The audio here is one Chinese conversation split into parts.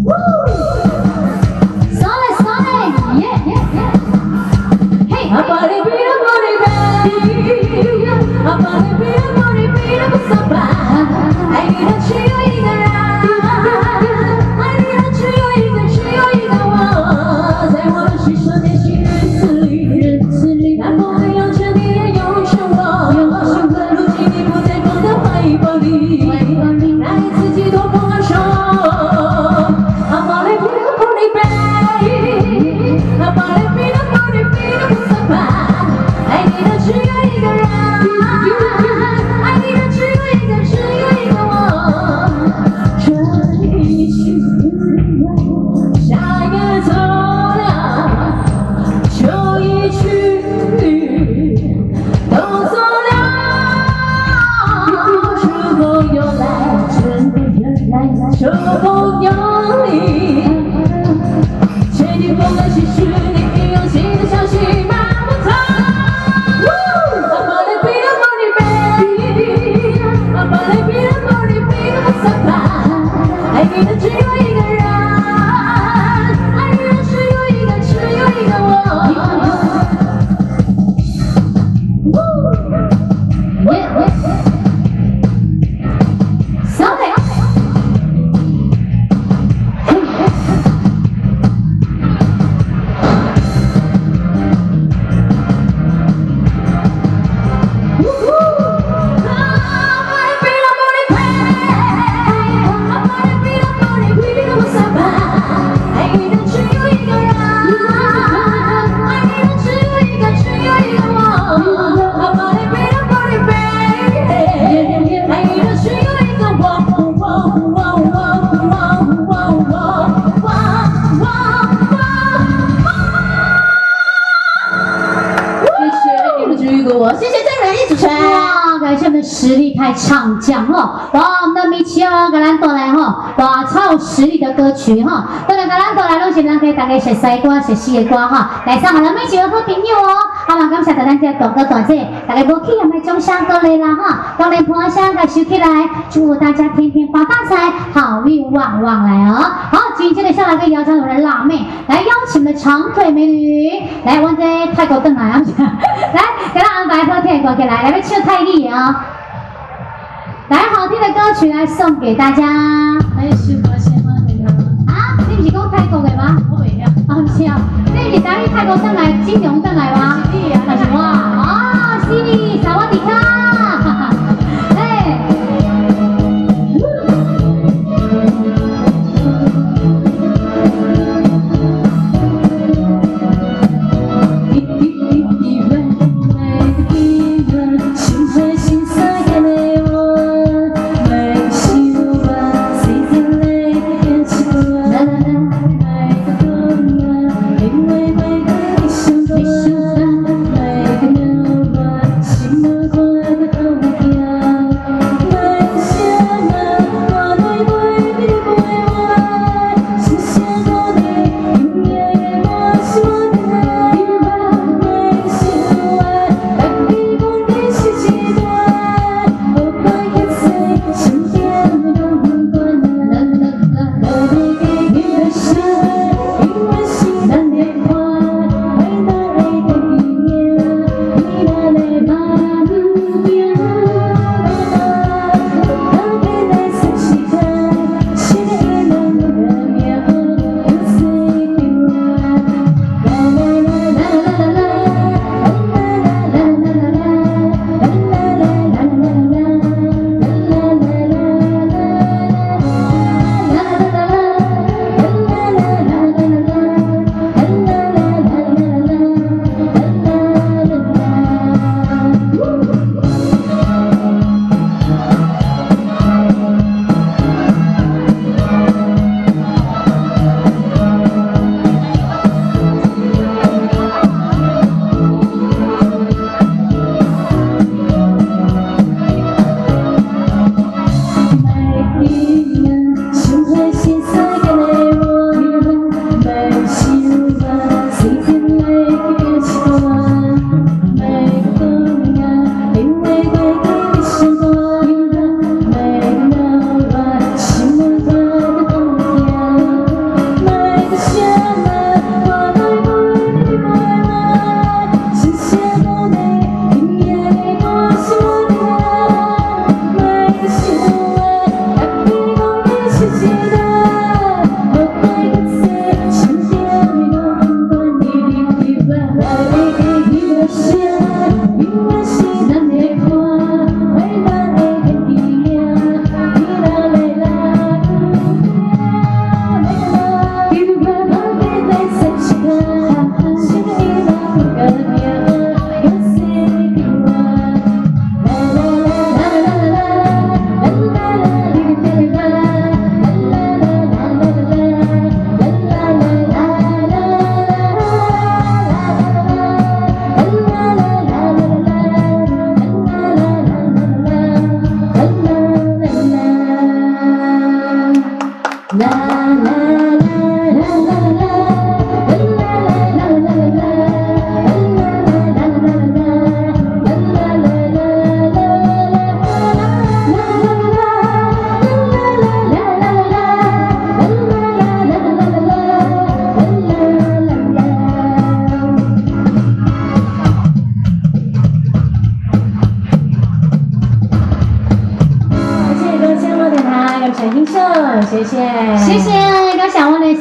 实力派唱将哈，哇，我们的米奇哦，给咱带来哈，哇，超有实力的歌曲哈，当然给咱带来拢是咱可以大家熟悉歌、熟悉的歌哈，来上我们米奇的好朋友哦，好嘛，感谢大家这大哥大姐，大家无去也卖掌声过来啦哈，当然捧声给收起来，祝福大家天天发大财，好运旺旺来哦。好，紧接着下来可以邀请我们的辣妹来邀请我们的长腿美女来，我这泰国邓来啊，来给咱安排好听的歌曲来，来要唱泰语啊。来，好听的歌曲来送给大家。 还有是何先吗？ 啊，你不是讲泰国的吗？ 我袂晓。 啊，不是啊，你是等于泰国登来、金融登来吗？ 是你啊， 还是我？啊，是你，萨瓦迪卡。哎。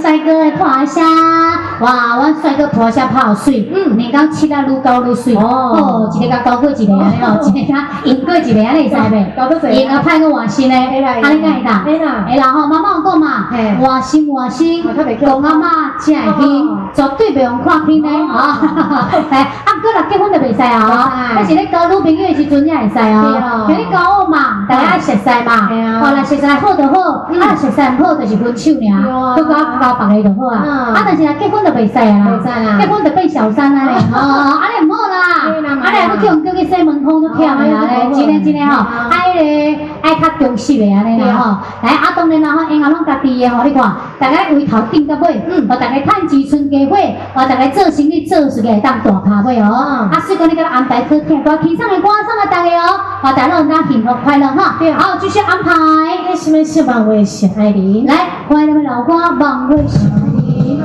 帅哥的破虾，哇，阮帅哥破虾泡水，年讲切啊愈高愈水，哦，一个甲高过一个安尼哦，一个甲赢过一个安尼会使袂？ 高过谁？ 赢啊派个换新嘞，安尼敢会当？会啦吼，妈妈有讲嘛，换新，公阿妈才会轻，绝对袂用看轻嘞，啊，哎，啊，过若结婚就袂使啊，但是咧交女朋友的时阵才会使啊，像你交往嘛，大家爱熟识嘛，后来熟识好就好，啊熟识唔好就是分手尔，搁交别个就好啊，啊但是若结婚就袂使啊，结婚就变小三啊咧，安尼唔好啦，安尼要叫人叫去西门风都忝的啊咧，真的吼，爱较忠实的安尼啦吼，来啊当然啦吼，因阿拢家己的吼，你看，大家为头顶到尾，互大家趁钱存家伙，互大家做生意做事个当大咖尾哦，啊所以讲你甲安排好听歌，轻松的歌送给大家哦，互大家拢当幸福快乐哈，好继续安排， 什么是万位是爱你？ 来，欢迎咱们老歌《万位是爱你》。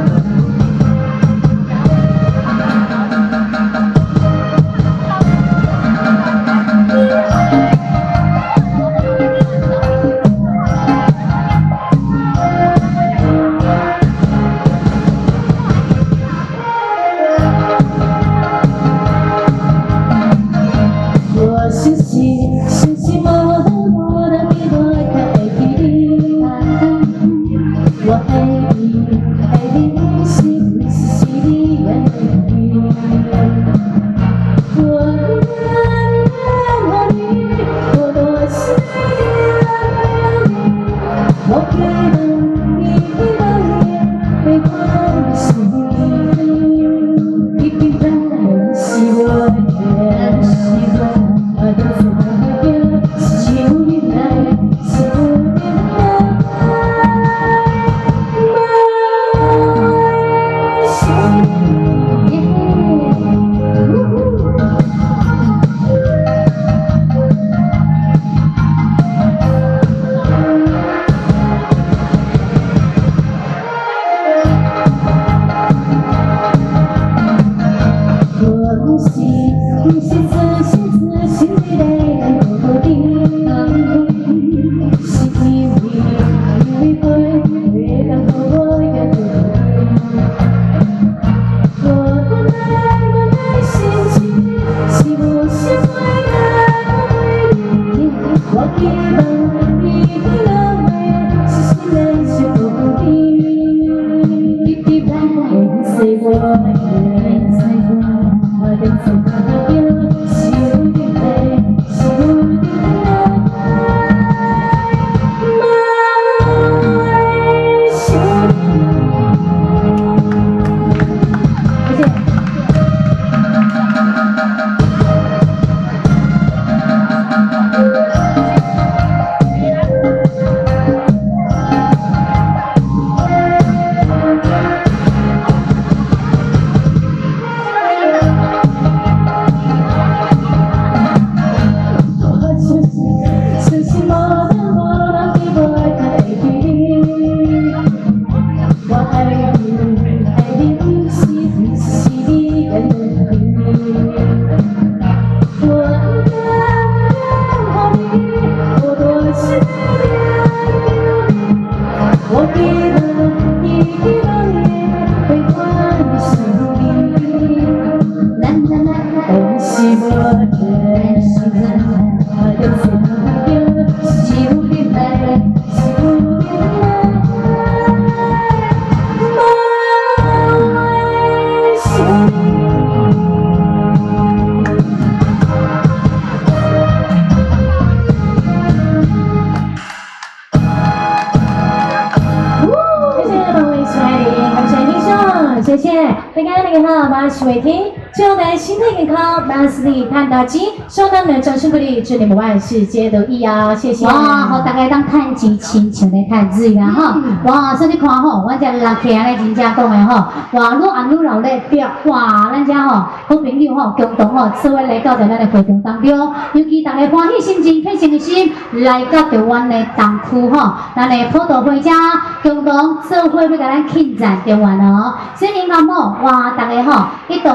谢谢，大家你好，我是伟霆，祝我们身体健康，万事如意，赚大钱，收到你们掌声鼓励，祝你们万事皆如意啊！谢谢。 哇，好，大家当趁钱亲像咧趁水啦吼！哇，所以你看吼，阮遮人客安尼真正讲的吼，哇，愈按愈热烈表，哇，咱遮吼好朋友吼共同吼，做伙来到咱的活动当中，尤其大家欢喜心情、开心的心，来到台湾的东区吼，咱的普渡会遮共同做伙要甲咱庆赞中元哦。所以您看吼，哇，大家吼一同心心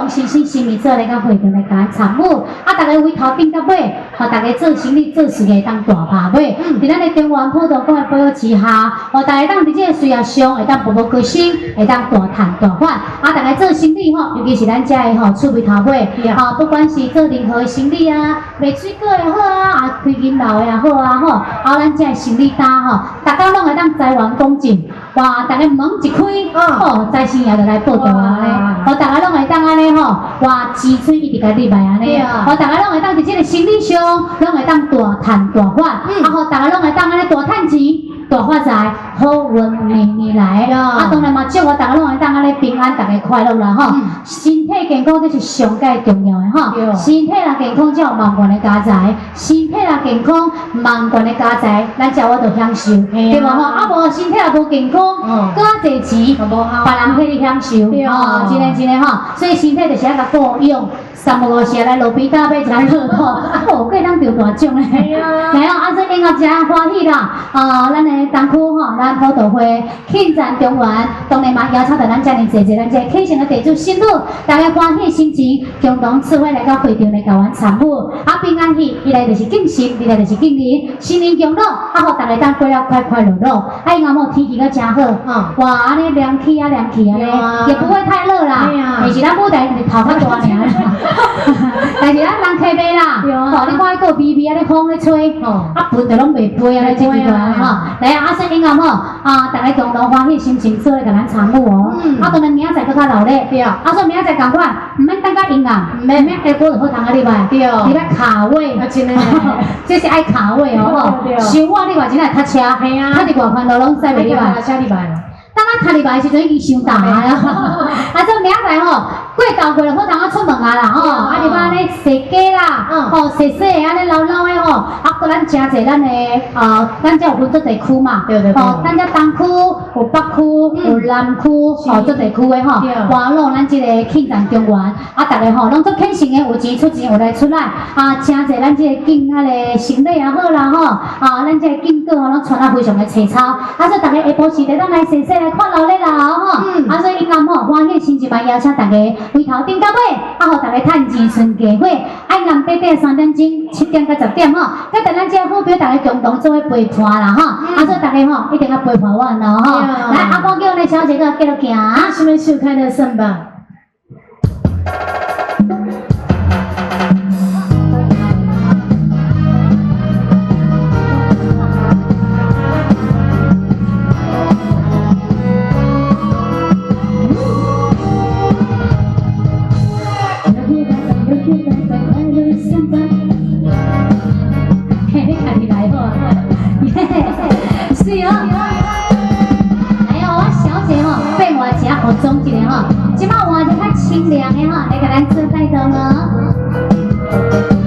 新年做来到会场来甲咱参舞，啊，大家为头顶到尾，互大家做生意做事业当大拍尾。伫咱的中原普渡会的保佑之下，互大家当伫这个事业上会当步步高升，会当大赚大发。啊，大家做生意吼，尤其是咱遮的吼厝尾头尾，啊，不管是做任何的生意啊，卖水果也好啊，开银楼也好啊，吼，啊，咱遮的生意单吼，大家拢会当财源广进。哇！大家门一开，吼，财神爷就来报道啊咧，互大家拢会当安尼吼，哇，钱水一直甲入来安尼，互大家拢会当伫即个生理上，拢会当大赚大发，啊，互大家拢会当安尼大赚钱。大发财，好运年年来。啊，当然嘛，祝我大家拢会当安尼平安，大家快乐啦吼。身体健康这是上界重要的吼。身体若健康，才有万贯的家财；身体若健康，万贯的家财，咱才有法度享受，对无吼？啊，无身体若无健康，搁较侪钱，别人替你享受，吼，真的真的吼。所以身体就是爱甲保养。三不五时来路边搭买一个乐透，哦，可以当中大奖嘞！来哦，啊，所以音乐真欢喜啦！咱的东区吼，咱普渡会庆赞中元，当然嘛邀请到咱遮尔侪咱这庆神的地主信徒，大家欢喜心情，共同赐会来到会场来甲阮参舞，啊，平安喜，一来就是敬神，二来就是敬人，新年共乐，啊，互大家当过了快快乐乐。啊，因阿某天气阁真好，哇，安尼凉气啊凉气啊咧，也不会太热啦，但是咱舞台是头较大尔。但是咱人客买啦，吼，你看伊个微微啊，咧风咧吹，啊，盆就拢袂飞啊，咧这几个吼，来啊，说音乐吼，啊，大家共同欢喜心情，做咧甲咱参舞哦，啊，当然明仔载搁较热烈，对，啊，所以明仔载共款，毋免等到音乐，毋免下晡就好通啊，你话，对，你要卡位，真诶，这是爱卡位哦，吼，收我你话真爱塞车，系啊，塞伫外环路拢塞袂入来，车入来。当咱踏入来的时阵已经伤大啊！啊，这明仔吼，过豆过就好通啊出门啊啦吼，啊入安尼踅街啦，吼踅踅安尼老老的吼，啊，搁咱真侪咱的咱这有分做地区嘛，吼，咱这东区有北区有南区，吼做地区的吼，完了咱这个庆赞中元，啊，大家吼拢做庆神的，有钱出钱，有来出来，啊，真侪咱这个敬啊个行李也好啦吼，啊，咱这个敬果吼拢穿啊非常的粗糙，啊，所以大家下晡时阵咱来踅踅。来看热闹啦吼，啊，所以音乐吼欢喜心情嘛，邀请大家从头顶到尾，啊，互大家趁钱存家伙，啊，暗底底3点钟，7点到10点吼，佮等咱这好朋友大家共同做伙陪伴啦吼，啊，所以大家吼一定要陪伴我咯吼，来，阿宝叫咱小姐个继续行， 新年秀开的胜吧。 是哦，哎呦，我小姐吼变换一下服装一下吼，即摆换一较清凉的吼，来给咱做带动哦。